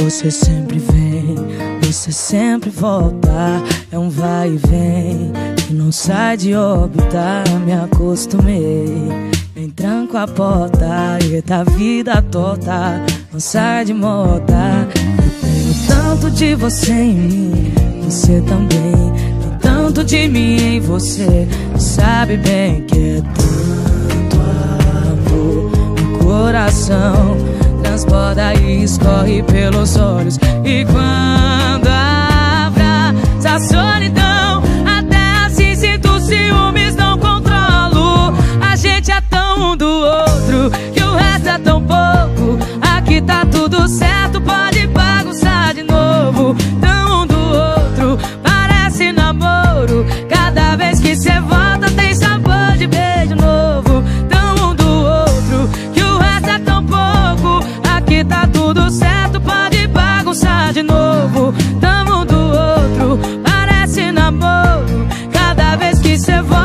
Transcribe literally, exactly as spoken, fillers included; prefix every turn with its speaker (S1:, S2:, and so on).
S1: Você sempre vem, você sempre volta. É um vai e vem que não sai de órbita. Me acostumei, nem tranco a porta. E da vida torta, não sai de moda. Eu tenho tanto de você em mim, você também tem tanto de mim em você. Sabe bem que é tanto amor no coração, transborda e escorre pelos olhos. E quando abraça a solidão, até assim sinto ciúmes, não controlo. A gente é tão um do outro que o resto é tão pouco. Aqui tá tudo certo, pode bagunçar de novo. Tão um do outro, parece namoro. Cada vez que cê volta tem sabor de beijo novo. Tão um do outro que o resto é tão pouco. Aqui tá tudo certo, pode bagunçar de novo. Tamo um do outro, parece namoro. Cada vez que cê volta